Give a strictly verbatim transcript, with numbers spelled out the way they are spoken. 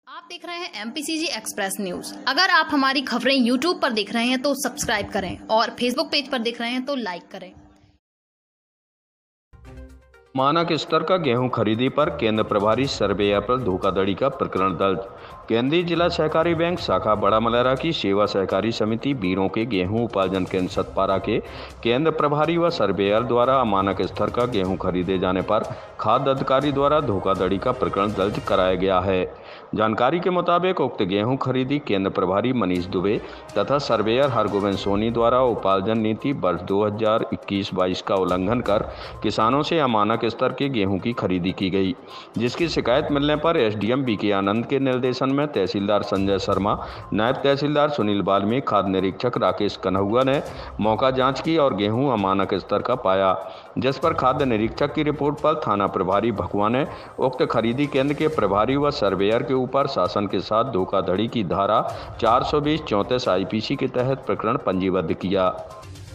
आप देख रहे हैं एमपीसीजी एक्सप्रेस न्यूज। अगर आप हमारी खबरें यूट्यूब पर देख रहे हैं तो सब्सक्राइब करें और फेसबुक पेज पर देख रहे हैं तो लाइक करें। मानक स्तर का गेहूं खरीदी पर केंद्र प्रभारी सर्वेयर पर धोखाधड़ी का प्रकरण दर्ज। केंद्रीय जिला सहकारी बैंक शाखा बड़ा मलहरा की सेवा सहकारी समिति बीरों के गेहूं उपार्जन केंद्र सतपारा के केंद्र प्रभारी व सर्वेयर द्वारा अमानक स्तर का गेहूं खरीदे जाने पर खाद्य अधिकारी द्वारा धोखाधड़ी का प्रकरण दर्ज कराया गया है। जानकारी के मुताबिक उक्त गेहूं खरीदी केंद्र प्रभारी मनीष दुबे तथा सर्वेयर हरगोविंद सोनी द्वारा उपार्जन नीति वर्ष दो हज़ार इक्कीस बाईस का उल्लंघन कर किसानों से अमानक स्तर के गेहूं की खरीदी की गई, जिसकी शिकायत मिलने पर एसडीएम बीके आनंद के निर्देशन में तहसीलदार संजय शर्मा, नायब तहसीलदार सुनील बाल्मीकि, खाद्य निरीक्षक राकेश कन्हौआ ने मौका जांच की और गेहूं अमानक स्तर का पाया, जिस पर खाद्य निरीक्षक की रिपोर्ट पर थाना प्रभारी भकुआ ने उक्त खरीदी केंद्र के प्रभारी व सर्वेयर के ऊपर शासन के साथ धोखाधड़ी की धारा चार सौ बीस चौंतीस आईपीसी के तहत प्रकरण पंजीबद्ध किया।